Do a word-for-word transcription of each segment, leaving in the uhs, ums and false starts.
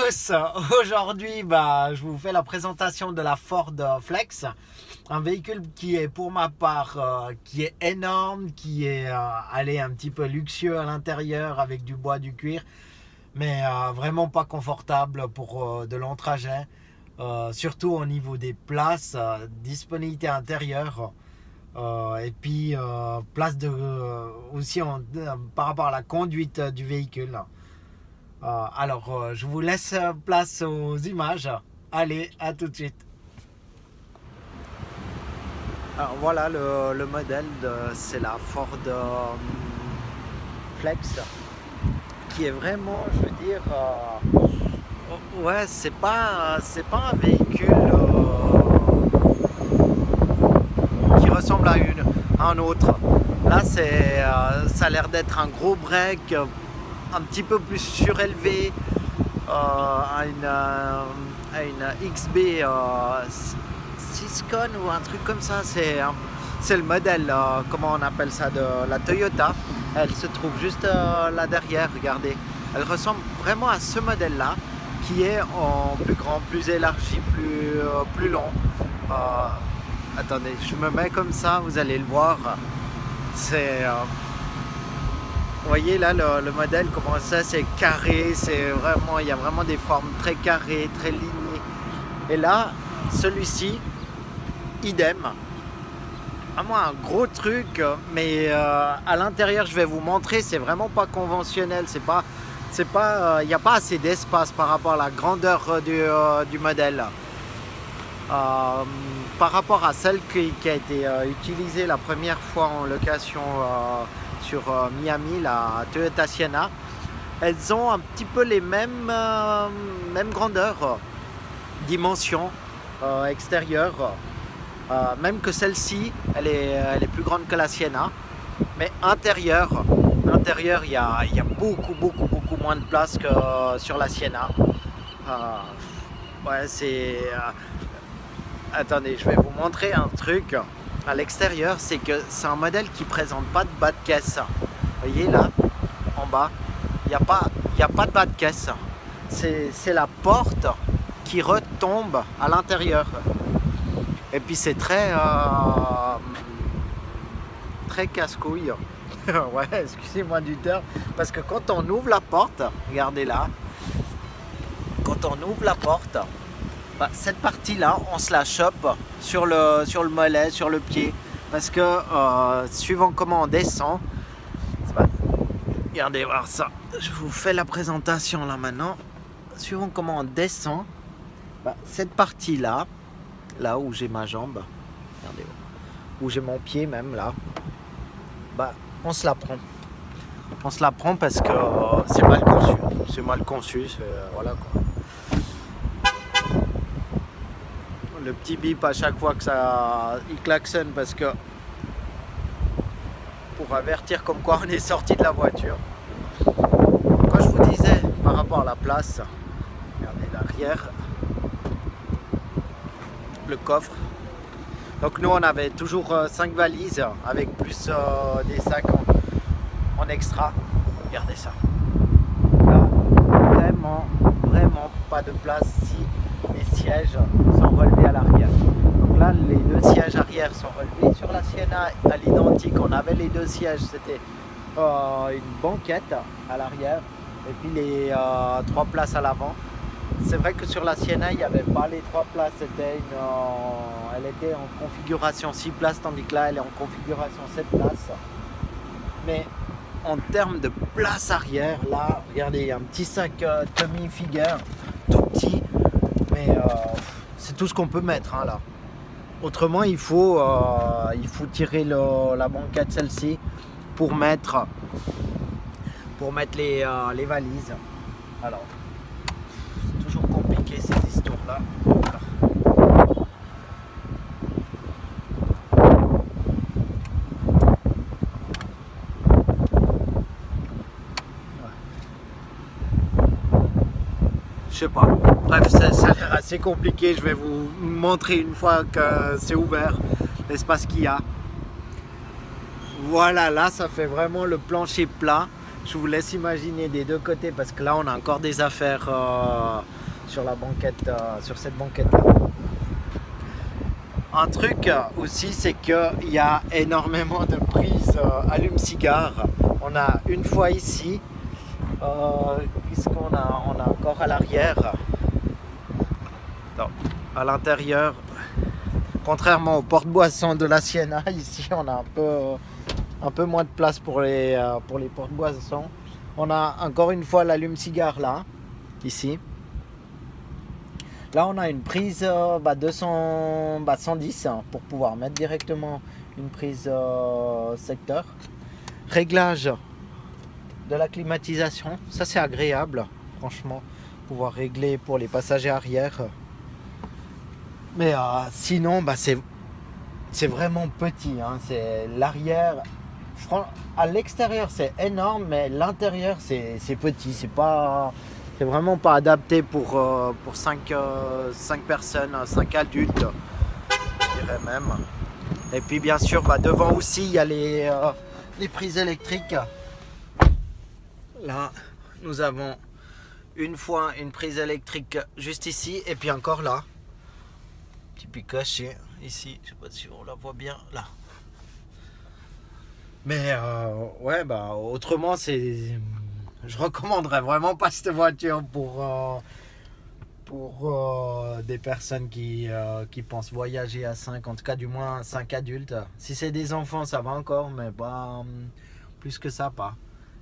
tous, aujourd'hui bah, je vous fais la présentation de la Ford Flex, un véhicule qui est pour ma part euh, qui est énorme, qui est euh, allez, un petit peu luxueux à l'intérieur avec du bois, du cuir, mais euh, vraiment pas confortable pour euh, de longs trajets, euh, surtout au niveau des places, euh, disponibilité intérieure. Euh, et puis euh, place de euh, aussi en, euh, par rapport à la conduite euh, du véhicule. Euh, alors euh, je vous laisse place aux images. Allez, à tout de suite. Alors voilà le, le modèle, c'est la Ford euh, Flex, qui est vraiment, je veux dire, euh, ouais, c'est pas c'est pas un véhicule euh, ressemble à une à un autre. Là c'est euh, ça a l'air d'être un gros break euh, un petit peu plus surélevé euh, à une euh, à une X B euh, Siscon ou un truc comme ça. C'est euh, c'est le modèle euh, comment on appelle ça, de la Toyota. Elle se trouve juste euh, là derrière, regardez, elle ressemble vraiment à ce modèle là, qui est en plus grand, plus élargi, plus euh, plus long. euh, Attendez, je me mets comme ça, vous allez le voir. C'est, euh, vous voyez là le, le modèle, comment ça, c'est carré, c'est vraiment, il y a vraiment des formes très carrées, très lignées. Et là, celui-ci, idem. Vraiment un gros truc, mais euh, à l'intérieur, je vais vous montrer, c'est vraiment pas conventionnel, c'est pas, c'est pas, il n'y a pas assez d'espace par rapport à la grandeur du, euh, du modèle. Euh, par rapport à celle qui, qui a été euh, utilisée la première fois en location euh, sur euh, Miami, la Toyota Sienna, elles ont un petit peu les mêmes, euh, mêmes grandeurs, euh, dimensions euh, extérieures, euh, même que celle-ci, elle est, elle est plus grande que la Sienna, mais intérieure, intérieur, il y a, il y a beaucoup, beaucoup, beaucoup moins de place que euh, sur la Sienna. Euh, ouais, c'est... Euh, Attendez, je vais vous montrer un truc à l'extérieur, c'est que c'est un modèle qui présente pas de bas de caisse. Vous voyez là, en bas, il n'y a pas, il n'y a pas de bas de caisse. C'est la porte qui retombe à l'intérieur. Et puis c'est très, euh, très casse-couille. Ouais, excusez-moi du terme, parce que quand on ouvre la porte, regardez là, quand on ouvre la porte, bah, cette partie là on se la chope sur le, sur le mollet, sur le pied, parce que euh, suivant comment on descend, bah, regardez voir ça, je vous fais la présentation là maintenant. Suivant comment on descend, bah, cette partie là, là où j'ai ma jambe, regardez, où j'ai mon pied même là, bah, on se la prend. On se la prend parce que euh, c'est mal conçu, c'est mal conçu, euh, voilà quoi. Le petit bip à chaque fois que ça il klaxonne, parce que pour avertir comme quoi on est sorti de la voiture. Quand je vous disais par rapport à la place, regardez l'arrière, le coffre. Donc nous on avait toujours cinq valises avec plus euh, des sacs en, en extra. Regardez ça. Là, vraiment, vraiment pas de place si les sièges sont relevés à l'arrière. Donc là, les deux sièges arrière sont relevés. Sur la Sienna, à l'identique, on avait les deux sièges, c'était euh, une banquette à l'arrière et puis les euh, trois places à l'avant. C'est vrai que sur la Sienna, il n'y avait pas les trois places, c'était une, euh, elle était en configuration six places, tandis que là, elle est en configuration sept places. Mais en termes de place arrière, là, regardez, il y a un petit sac euh, Tommy Hilfiger, tout petit. Mais euh, c'est tout ce qu'on peut mettre hein, là. Autrement, il faut, euh, il faut tirer le, la banquette, celle-ci, pour mettre, pour mettre les, euh, les valises. Alors, c'est toujours compliqué cette histoire-là. Je sais pas. Bref, ça, ça a l'air assez compliqué. Je vais vous montrer une fois que c'est ouvert l'espace qu'il y a. Voilà, là, ça fait vraiment le plancher plat. je vous laisse imaginer des deux côtés parce que là on a encore des affaires euh, sur la banquette, euh, sur cette banquette là. Un truc aussi, c'est qu'il y a énormément de prises euh, allume-cigare. On a une fois ici, euh, qu'est-ce qu'on a? On a encore à l'arrière, à l'intérieur. Contrairement au porte-boissons de la Siena, ici on a un peu, un peu moins de place pour les, euh, pour les porte-boissons. On a encore une fois l'allume-cigare là, ici. Là on a une prise euh, bah, deux cents, bah, cent dix hein, pour pouvoir mettre directement une prise euh, secteur. Réglage de la climatisation, ça c'est agréable franchement, pouvoir régler pour les passagers arrière. Mais euh, sinon bah, c'est c'est vraiment petit, hein. C'est l'arrière, à l'extérieur c'est énorme, mais l'intérieur c'est petit, c'est pas... C'est vraiment pas adapté pour, euh, pour cinq, euh, cinq personnes, cinq adultes, je dirais même. Et puis bien sûr, bah, devant aussi, il y a les, euh, les prises électriques. Là, nous avons une fois une prise électrique juste ici, et puis encore là. Petit peu caché, ici, je sais pas si on la voit bien, là. Mais euh, ouais, bah autrement, c'est... Je recommanderais vraiment pas cette voiture pour, euh, pour euh, des personnes qui, euh, qui pensent voyager à cinq, en tout cas du moins cinq adultes. Si c'est des enfants, ça va encore, mais pas plus que ça, pas.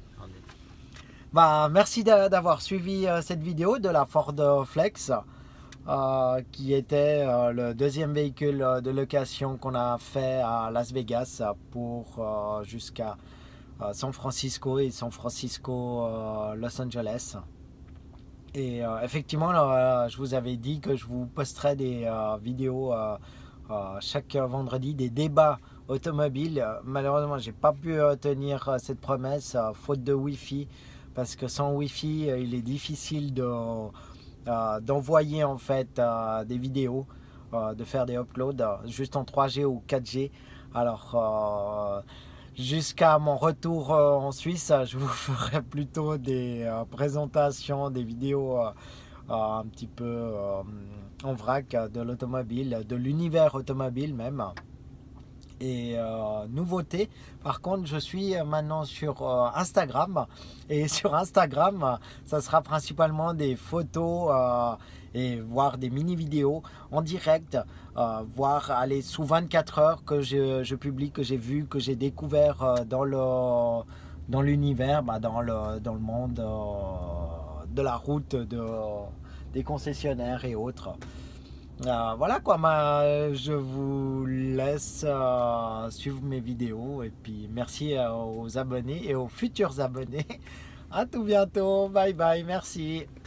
Bah, merci d'avoir suivi euh, cette vidéo de la Ford Flex, euh, qui était euh, le deuxième véhicule de location qu'on a fait à Las Vegas pour euh, jusqu'à San Francisco et San Francisco euh, Los Angeles. Et euh, effectivement là, je vous avais dit que je vous posterai des euh, vidéos euh, euh, chaque vendredi, des débats automobiles. Malheureusement j'ai pas pu euh, tenir euh, cette promesse euh, faute de Wi-Fi, parce que sans Wi-Fi euh, il est difficile de euh, d'envoyer en fait euh, des vidéos, euh, de faire des uploads euh, juste en trois G ou quatre G. Alors euh, jusqu'à mon retour euh, en Suisse, je vous ferai plutôt des euh, présentations, des vidéos euh, euh, un petit peu euh, en vrac de l'automobile, de l'univers automobile même. Et euh, nouveauté, par contre, je suis maintenant sur euh, Instagram, et sur Instagram, ça sera principalement des photos euh, et voir des mini vidéos en direct, euh, voir aller sous vingt-quatre heures que je, je publie, que j'ai vu, que j'ai découvert euh, dans le dans l'univers, bah, dans le dans le monde euh, de la route, de des concessionnaires et autres. Euh, voilà quoi, ma, je vous laisse euh, suivre mes vidéos, et puis merci euh, aux abonnés et aux futurs abonnés. À tout bientôt, bye bye, merci.